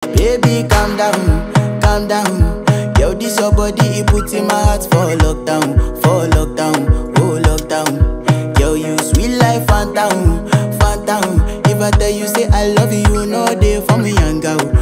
Baby, calm down. Yo, this your body, it puts in my heart for lockdown, oh lockdown. Yo, you sweet life, phantom. If I tell you say I love you, you know they for me young girl.